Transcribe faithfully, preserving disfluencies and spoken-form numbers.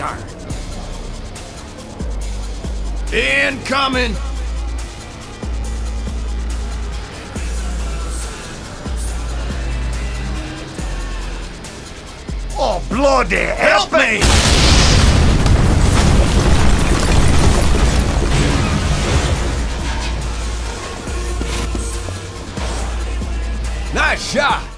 Darn. Incoming! Oh, bloody help me! Nice shot!